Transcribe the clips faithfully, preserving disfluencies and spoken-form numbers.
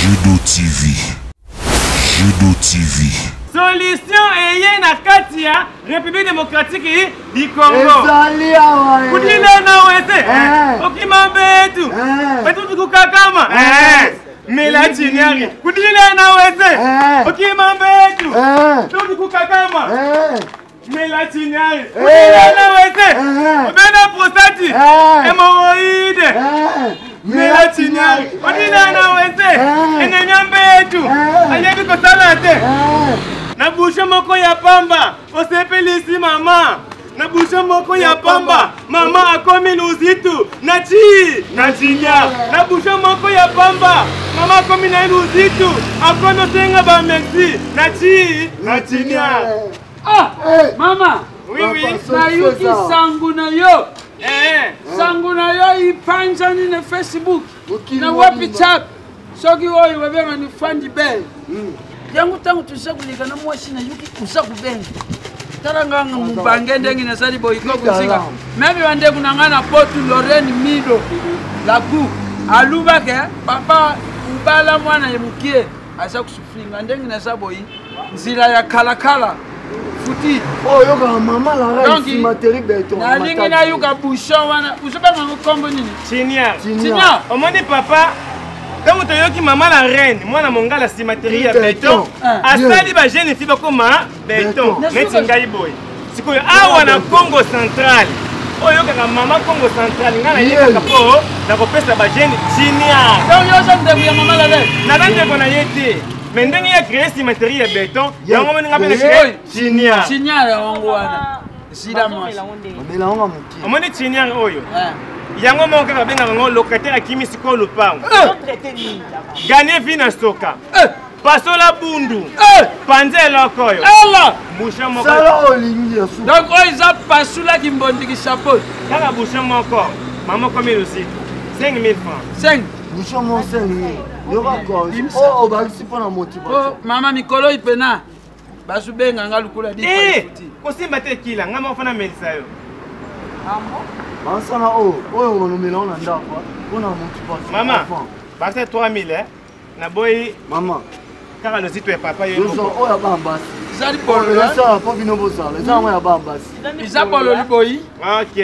Judo T V. Judo T V. Solution est na Katia, République démocratique du Congo. Kudile na wese. Okimambetu. Betu tukakama. Mais la tinyari. Kudile na wese. Okimambetu. Betu tukakama. Mais la tinyari. Kudile na wese. Bena prostati. Hémorroïde. Mais la tinyari. Kudile na wese. Enyambetu. Ayebi ko salate. Na bouche moko ya pamba, osepeli ici mama. Na bouche moko ya pamba, mama akomi luzitu. Na chi, na chinya. Na bouche moko ya pamba, mama akomi na luzitu. Akono senga ba merci. Na chi, na chinya. Ah, mama. Oui oui. Na yuki sangu na yo. Eh, sangu na yo ipanja ni na Facebook. Na wapi chat. Soki oyi wabema ni fandi bell. Yangu tangu tushakulika na mwashi na yuki kusakubenga. Taranga mubange ndengi na sali boy ko kusika. Maybe wande kunangana potu Lorraine Mido. La ku aluba ke papa ubala mwana yemukie asa kusufinga ndengi na saboyi. Nzila ya kala kala. Futi. Oh yoka mama la raisi materi beton. Na lingi na yuka bouchon wana. Usoba ngango kombo nini? Chinya. Chinya. Omoni papa. Quand tu as maman la reine, moi na monga la cimenterie à béton. Asali ba jeune fille bakoma béton. Neti ngai boy. Sikoyo awa na Congo central. Oyo kaka mama Congo central ngana yeka po na kopesa ba jeune Chinya. Donc yo ça ndeko ya mama la reine. Na dande ko na yete. Mais ndenge ya créer cimenterie à béton, yango moni ngapena créer Chinya. Chinya ya wangu wana. Sida moi. Mela onga muki. Omoni Chinya oyo. Yango monka ka benga ngo locataire akimi siko lupango. Gagner vie na stoka. Pasola bundu. Panze lokoyo. Allah. Boucha moko. Sala olingi ya su. Donc oh ils a pasula qui mbondi ki chapeau. Kaka boucha moko. Maman comme il aussi. cinq mille francs. cinq. Boucha mon sengi. Yoka ko. Oh oh ba si pona motivation. Oh mama mikolo ipena. Basu benga ngalukula di. Eh, kosimba te kila ngama ofana melisa yo. Amo. Bansana oh, oh on me l'a ndako. On a motivation. Maman. Basta trois mille hein. Na boy Maman. Kaka le site papa yo. Nous oh ya bambasi. Zali polo là. Ça pas bino bosala. Ça moi ya bambasi. Iza polo liboyi. OK.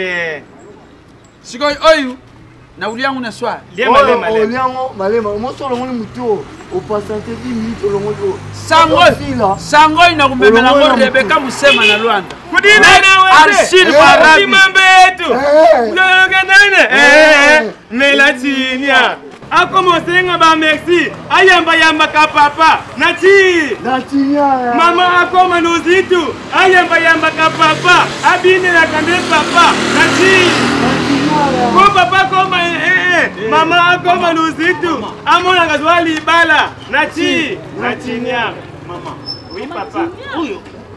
Sikoy oyu. Na uliangu na swa. Liema lema lema. Oliango malema. Mo solo ngoni muto. Au passante dix minutes lo ngoto. Sango. Sango ina kumemela ngo Rebeka Musema na Luanda. Kudina na wewe. Arshid Barabi. Mambetu. Loga nane. Eh. Melatinia. A commencé ngaba merci. Ayamba yamba ka papa. Nati. Natinya. Mama akoma nuzitu. Ayamba yamba ka papa. Abine na kande papa. Nati. Ko papa koma eh eh. Mama akoma nuzitu. Amona ngazwali bala. Nati. Natinia. Mama. Oui papa. Uyo.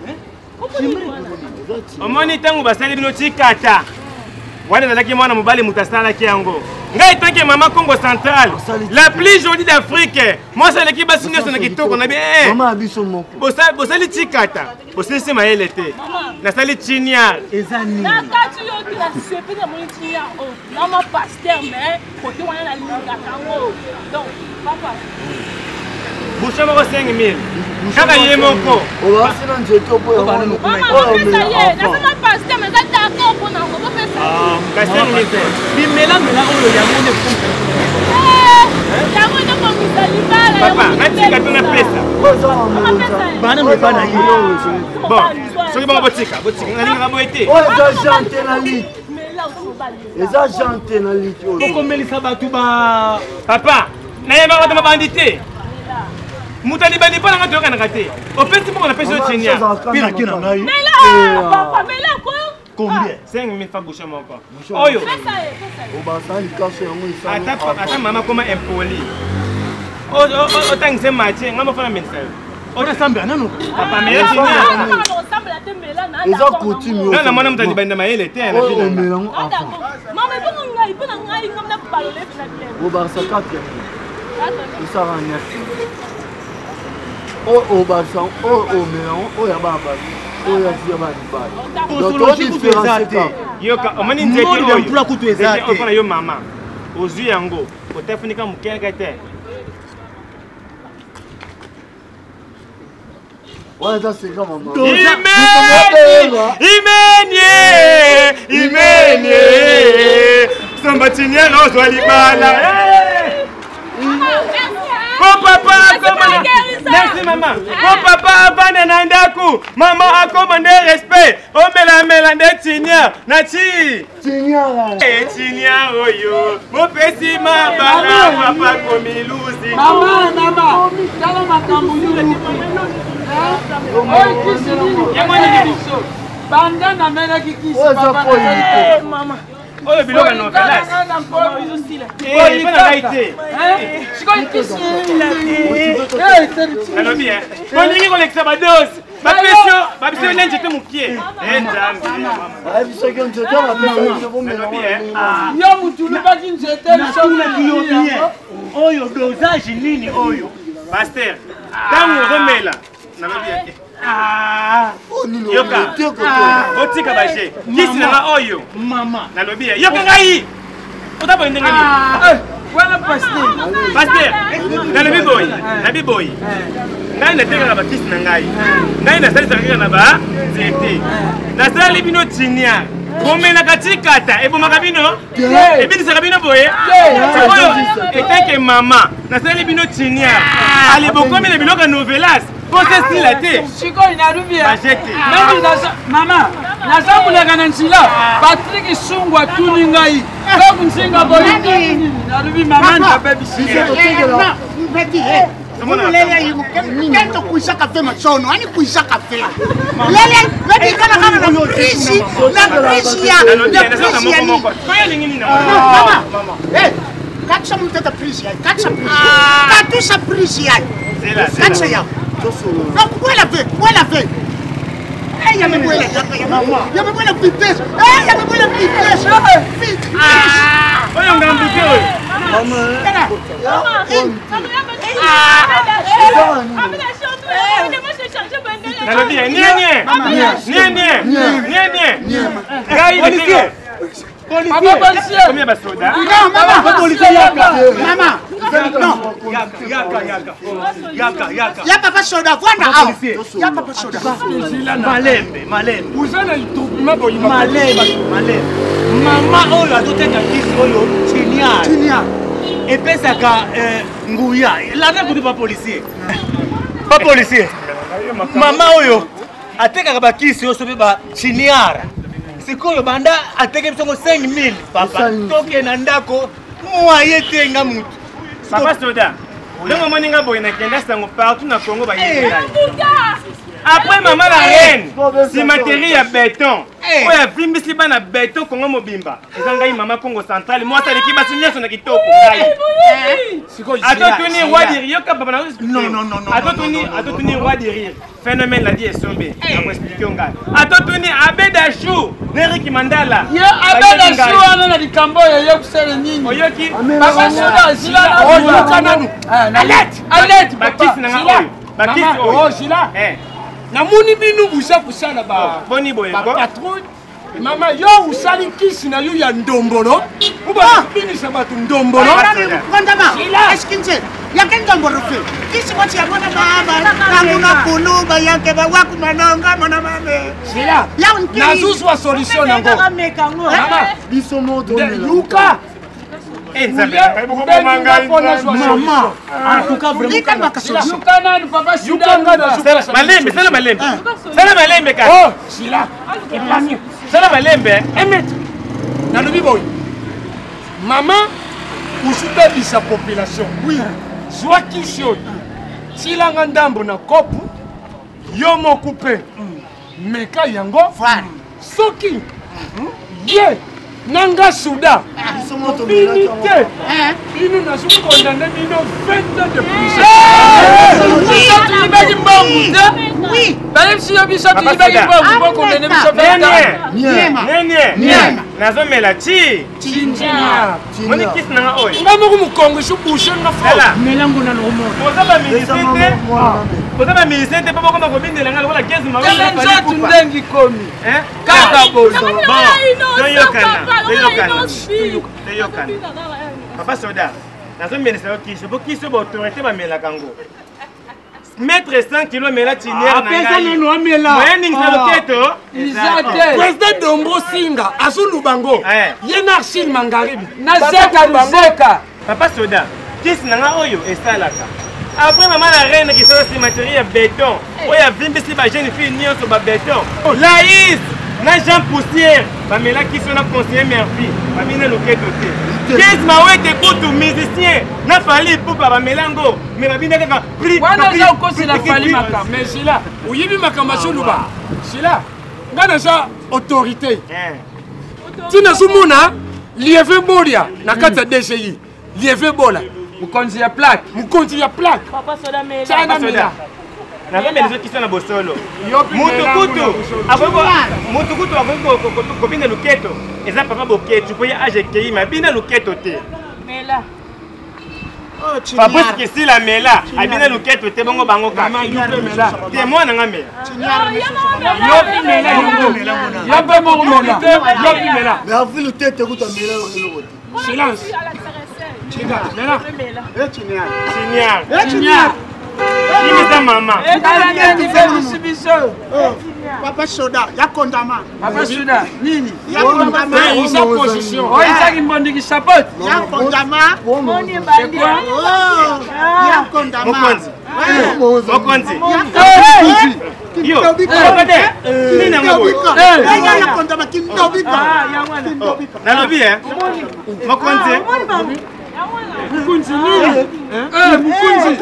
Omoni tangu basali bino chikata. Wana zalaki mwana mobali mutasala kiango. Ngai tanke mama Congo central. La plus jolie d'Afrique. Moi ça l'équipe basinyo sona kitoko na bien. Mama abiso moko. Bosali bosali chikata. Bosali sema elete. Na sali chinya. Ezani. Na katu yo ki la sepe de mon chinya o. Na ma pasteur mais côté wana na linga tango. Donc papa. Boucha moko cinq mille. Kaka ye moko. O ba sina njeto po ya mwana moko. Mama pesa ye. Na sama pasteur mais kata ko pona ko pesa. Ah, ka cinq mille. Bimela mela oyo ya mone kumpe. Eh, ya mone ko misalibala. Papa, nati ka tuna pesa. Bana me bana yi. Bon, soki bongo botika, botika ngani ngabo ete. Oh eza jante na lit. Eza jante na lit. Poko melisa batu ba. Papa, na yeba ko mabandite. Mutali bani pa nga toka na kate. Opeti mo na pesa yo chinya. Pina kina ngai. Mela, papa, mela ko. Combien? cinq mille francs boucha moko. Oyo. Pesa ye, pesa ye. O ba sali kaso yango isa. Ata ata mama koma impoli. O o o tangise mache ngamo fana mensa yo. O ta samba nanu. Papa mela chinya. Eza coutume yo. Na na mwana mutali bani na mayele te na O bina. melango enfant. Mama, bongo ngai, pona ngai ngamna parole na bien. O ba sa quatre. Isa ranya. Oh oh Barça, oh oh Mélan, oh ya baba, oh ya zia baba. Donc on différencier. Yo ka omani nzeke oyo. Mpula kutu ezate. Opana yo mama. Ozu yango, otafunika mukenge te. Ouais, ça c'est grand, maman. Imenye, imenye, samba tinia no swali bala. Oh papa, comment? Merci maman. Oh papa, abana nandaku. Maman a commandé respect. Oh mela mela de tinia, nati. Tinia là. Eh tinia oyo. Mo pesi ma bala papa komiluzi. Maman, maman. Tala makambo yule. Banda na mena kikisi papa. Eh mama. Oyo biloka no velas. Eh, il pas gaité. Hein? Siko kikisi. Eh, alors bien. On dit qu'on l'exabadose. Ma pression, ma pression n'est pas mon pied. Eh, damn. Ah, il faut que tu te donnes Ah, yo mutu lubaki nzete oyo dosage nini oyo? Pasteur, tango remela. Na bien. Ah, yoka. Otika baje. Kisi na oyo. Mama. Na lobi. Yoka ngai. Ota boy ndenge ni. Voilà pasteur. Pasteur. Na lobi boy. Na bi boy. Ngai na teka ba kisi na ngai. Ngai na sali sali na ba zete. Na sali bino tinia. Komena katikata ebo makabino. Ebini sakabino boy. Oyo etake mama. Na sali bino tinia. Ale bokomi na biloko novelas. Posez si la tête. Siko inarubi ya. Mami nasa mama. Nasa muleka na nsila. Patrick Sungwa tuni ngai. Kwa nsinga boy. Inarubi mama na baby sika. Mbeti eh. Mulele yuko kento kuisha kafe machono. Ani kuisha kafe. Lele wewe kana kama na prisi na prisi ya. Na prisi ya ni. Kwa nini na mama? Eh. Kacha mtata prisi ya. Kacha prisi. Katusha prisi ya. Kacha ya. Donc, où est la veille? Où est la veille? Eh, il y a même où est la vitesse? Eh, il y a même où est la vitesse? Vite! Ah! Oh, il y a un bouquet. Maman! Papa policier. Combien de soldats? Non, maman! Policier yaka. Maman! Non! Yaka, yaka, yaka. Yaka, yaka. Il y a papa soldat, voilà! Il y a papa soldat. Malembe, malembe. Vous avez le document pour y Malembe, malembe. Mama oyo atoteka kisi oyo tinia. Tinia. Epesaka nguya. Lana kuti pa policier. Pa policier. Mama oyo atekaka ba kisi oyo sobe ba chiniara. Sikoyo banda ateke bisongo cinq mille papa. Toke na ndako moye tenga mutu. Papa soda. Ndongo moninga boy na kenda sango partout na Congo ba yinga. Après maman la reine, si matériel ya béton. Oya vimbisi bana béton Congo mobimba. Ezanga mama Congo centrale, moi ça l'équipe basigné son kitoko ngai. Atotuni roi de rire papa na. Non non non non. Atotuni atotuni roi de rire. Phénomène la dit esombe. On va expliquer ngai. Atotuni Abeda Chou, Neri Mandala. Ye Abeda Chou ana na likambo yo kusele nini? Oyoki. Papa soda zila na oyo kananu. Alerte, alerte. Bakisi na ngai. Bakisi oh zila. Eh. Na moni binu busa kusala ba. Boni boye ko. Patron. Mama yo usali kisi na yo ya ndombolo. Uba bini sabatu ndombolo. Kondama. Est-ce qu'il sait? Ya ken ndombolo fe. Kisi wati ya bona baba. Kangu na kuluba yanke ba waku manonga mona mame. Sila. Ya unki. Na zuswa solution nango. Mama biso moto Luka. Eh nzambe. Mama. En tout cas vraiment. Ika ka solution. Luka na papa Sudan. Malembe, sala malembe. Sala malembe ka. Oh, sila. Epami. Sala malembe. Emet. Na lobi boy. Maman, usuta bisa population. Oui. Zwa kisho. Sila ngandambo na kopu. Yo mo couper. Meka yango. Voilà. Soki. Ye. Nanga Souda. Unité. Bino na suku condamné bino vingt ans de prison. Oui. Bale si yo biso tu libaki bongo bongo condamné biso vingt ans. Niema. Nene. Nazo mela chi. Tinjia. Moni kisi na oyo. Ngamo ku mukongo su bushe nga fo. Melango na lomo. Poza ba ministre. Poza ba ministre pa boko ko bindela ngalo wala quinze ma wala pa tu ndengi komi. Eh? Kaka bozo. Bon. Yo kana. Yo kana. Yo kana. Papa soda. Nazo mela sa kisi. Bo kisi bo autorité ba mela kango. Maître cent kilos mais là tinière na Pesa ngai. neno amela. Moyen ningisa loketo. Izate. Président Dombo Singa azulu bango. Eh. Yena Archil Mangaribi. Nazeka Luzeka. Papa Soda, kisi na nga oyo esalaka. Après maman la reine qui sort ce matériel béton. Oya vimbisi ba jeune fille nyonso ba béton. Laïs na Jean Poussière, ba mela qui sont na conseiller Murphy. Ba bina loketo te. Kisi mawe te kutu musicien. Na fali pupa ba melango. Mais ba bina kaka prix. Wana za ukosi la fali maka. Mais Sila, oyibi makambo suluba. Sila, ngana za autorité. Tina sumuna lieve bolia na kata D G I. Lieve bola. Mukonzi ya plaque. Mukonzi ya plaque. Papa Soda mela. Papa Soda. Na vile les autres qui sont na bosolo. Mutukutu. Aboko mutukutu aboko kopina luketo. Eza papa boketu po ya age kei ma bina luketo te. Mela. Oh, Fabrice qui si la mela, abina luketo te bongo bango ka. Te mwana nga mela. Yopi mela yongo. Yopi mo mela. Yopi mela. Mais avu le tête kuta mela lo. Silence. Chiga, mela. Eh, Chinyar. Chinyar. Eh, Chinyar. Kimi za mama. Kala nani fe biso. Papa Soda, ya kondama. Papa Soda, nini? Ya kondama. C'est sa position. Oh, izaki mbondiki support. Ya kondama. Moni bandi. Oh, ya kondama. Mokonzi. Eh, Mokonzi. Yo, Kindobika. okade. Nina ngabo. Eh, ya ya kondama kindobika. Ah, ya wana. Kindobika. Nalobi eh. Mokonzi. Mukunzi nini? Eh, mukunzi.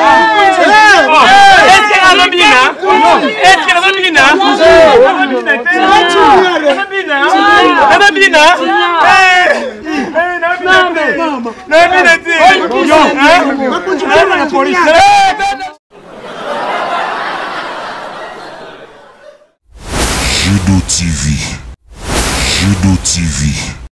Oh, est-ce que nalobi na? Est-ce que nalobi na? Nalobi na te. Nalobi na. Nalobi na. Eh. Eh, nalobi na te. Nalobi na te. Yo, hein? Makunzi Hein? kwa La police. Chinyar. Judo T V. Judo T V.